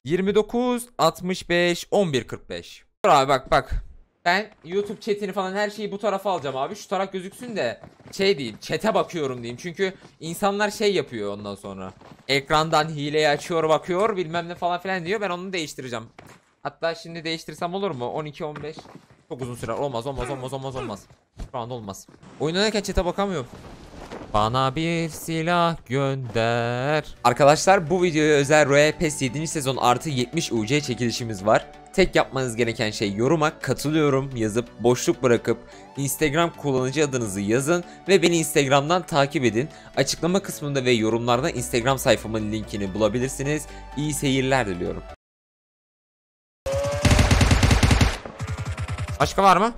29 65 11 45. Dur abi bak. Ben YouTube chatini falan her şeyi bu tarafa alacağım abi. Şu taraf gözüksün de şey değil. Chat'e bakıyorum diyeyim. Çünkü insanlar şey yapıyor ondan sonra. Ekrandan hileyi açıyor bakıyor bilmem ne falan filan diyor. Ben onu değiştireceğim. Hatta şimdi değiştirsem olur mu? 12 15. Çok uzun sürer. Olmaz. Şu anda olmaz. Oyun oynarken chat'e bakamıyorum. Bana bir silah gönder. Arkadaşlar bu videoya özel Royal Pass 7. sezon artı 70 UC çekilişimiz var. Tek yapmanız gereken şey yoruma katılıyorum yazıp boşluk bırakıp Instagram kullanıcı adınızı yazın ve beni Instagram'dan takip edin. Açıklama kısmında ve yorumlarda Instagram sayfamın linkini bulabilirsiniz. İyi seyirler diliyorum. Başka var mı?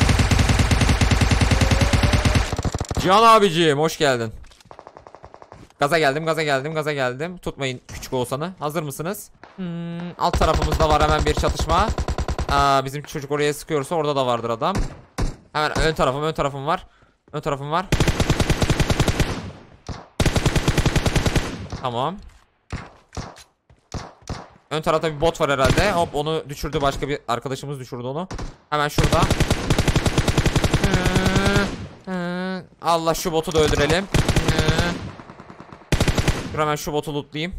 Cihan abiciğim hoş geldin. Gaza geldim. Tutmayın küçük Oğuzhan'ı. Hazır mısınız? Alt tarafımızda var hemen bir çatışma. Bizim çocuk oraya sıkıyorsa orada da vardır adam. Hemen ön tarafım var. Tamam. Ön tarafta bir bot var herhalde. Hop onu düşürdü, başka bir arkadaşımız düşürdü onu. Hemen şurada. Allah şu botu da öldürelim. Dur hemen şu botu lootlayayım.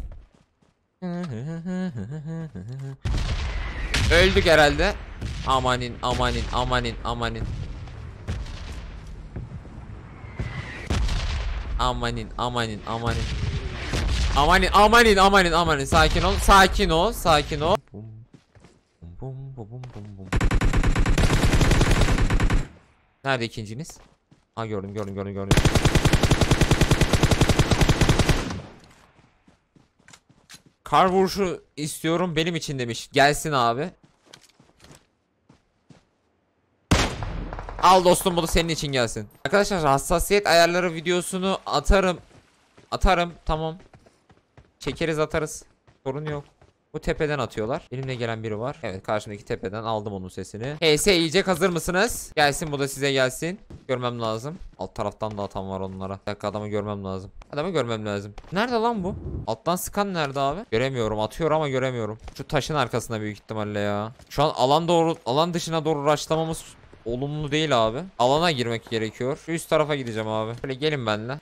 Öldük herhalde. Amanin. Sakin ol. Nerede ikinciniz? Ha gördüm. Kar vuruşu istiyorum benim için demiş. Gelsin abi. Al dostum, bu da senin için gelsin. Arkadaşlar hassasiyet ayarları videosunu atarım. Tamam. Çekeriz atarız. Sorun yok. Bu tepeden atıyorlar. Benimle gelen biri var. Evet, karşımdaki tepeden aldım onun sesini. HS yiyecek, hazır mısınız? Gelsin, bu da size gelsin. Görmem lazım. Alt taraftan da atan var onlara. Bir dakika, adamı görmem lazım. Nerede lan bu? Alttan sıkan nerede abi? Göremiyorum. Atıyor ama göremiyorum. Şu taşın arkasında büyük ihtimalle ya. Şu an alan dışına doğru rushlamamız olumlu değil abi. Alana girmek gerekiyor. Şu üst tarafa gideceğim abi. Böyle gelin benimle.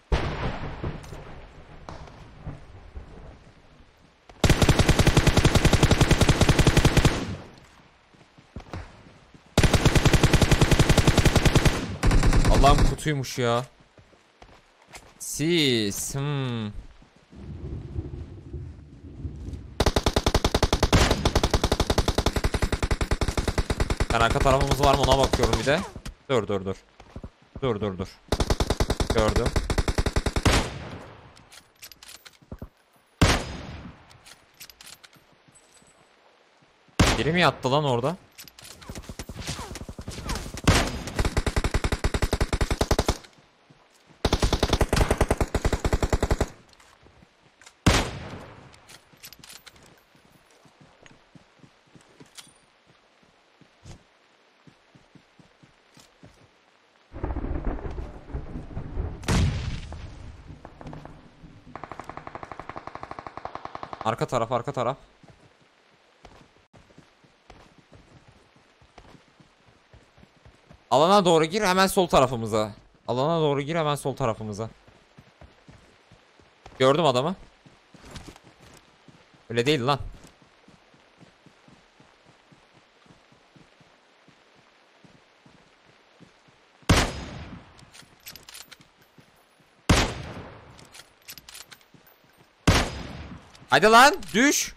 Allah'ım kutuymuş ya. Sis. Ben arka tarafımız var mı ona bakıyorum bir de. Dur. Gördüm. Biri mi yattı lan orada? Arka taraf. Alana doğru gir, hemen sol tarafımıza. Gördüm adamı. Öyle değil lan. Hadi lan düş.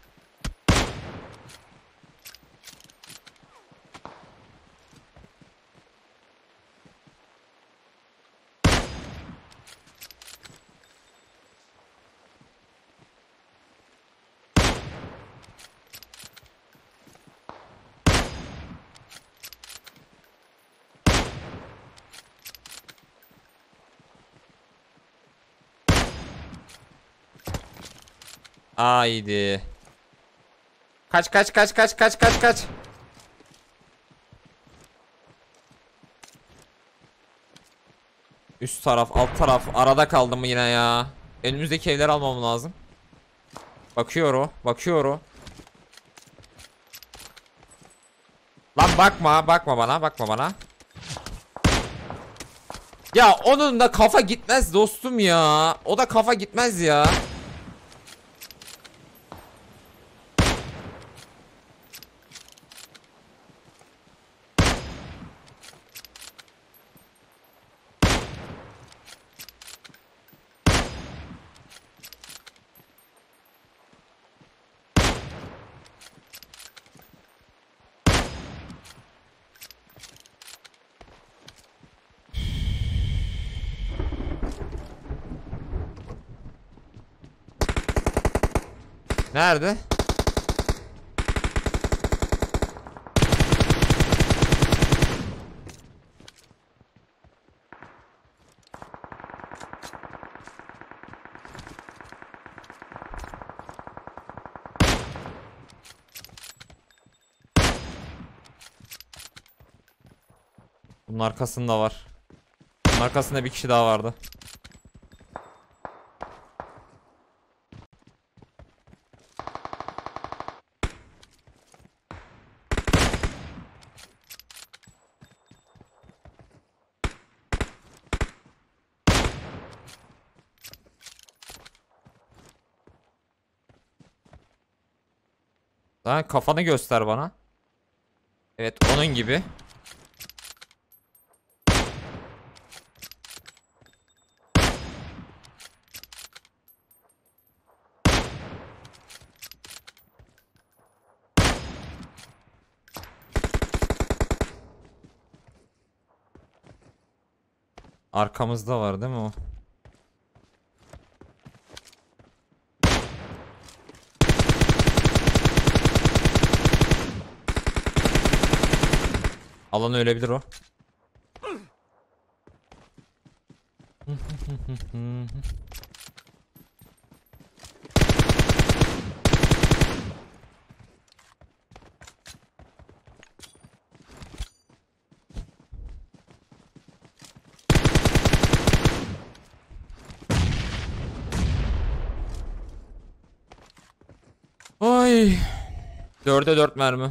Haydi. Kaç. Üst taraf, alt taraf. Arada kaldım yine ya. Önümüzdeki evleri almam lazım. Bakıyor o. Lan bakma bana. Ya onun da kafa gitmez dostum ya. O da kafa gitmez ya. Nerede? Bunun arkasında var. Bunun arkasında bir kişi daha vardı. Daha kafanı göster bana. Evet, onun gibi. Arkamızda var değil mi o? Alan ölebilir o. Ay. 4'e 4 mermi.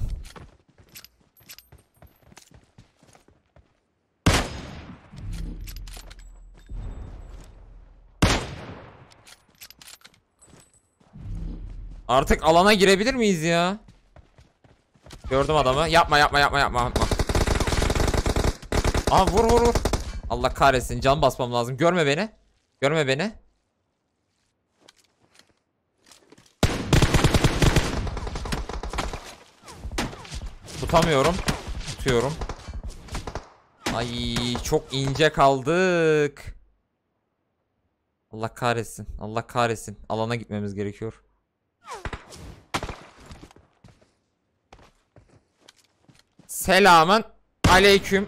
Artık alana girebilir miyiz ya? Gördüm adamı. Yapma. Aa, vur. Allah kahretsin. Can basmam lazım. Görme beni. Tutamıyorum. Tutuyorum. Ay, çok ince kaldık. Allah kahretsin. Alana gitmemiz gerekiyor. Selamın aleyküm.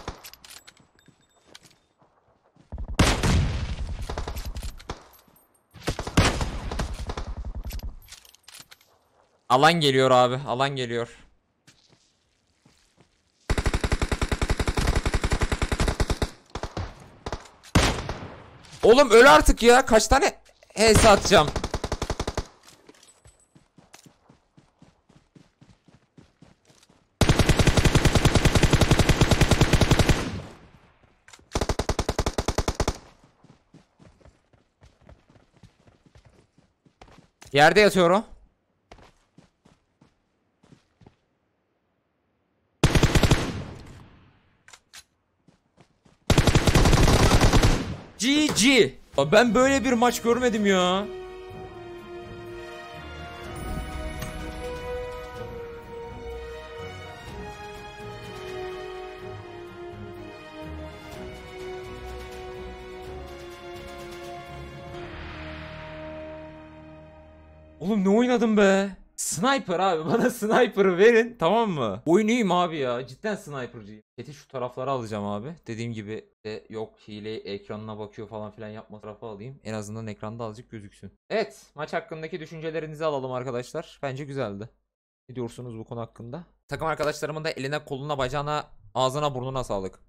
Alan geliyor abi. Alan geliyor. Oğlum öl artık ya. Kaç tane HS atacağım? Yerde yatıyor o. GG. Ben böyle bir maç görmedim ya. Oğlum ne oynadım be? Sniper abi, bana sniper'ı verin, tamam mı? Oynayayım abi ya, cidden sniper'cıyım. Chat'i şu taraflara alacağım abi. Dediğim gibi yok hile ekranına bakıyor falan filan, yapma, tarafa alayım. En azından ekranda azıcık gözüksün. Evet, maç hakkındaki düşüncelerinizi alalım arkadaşlar. Bence güzeldi. Ne diyorsunuz bu konu hakkında? Takım arkadaşlarımın da eline, koluna, bacağına, ağzına, burnuna sağlık.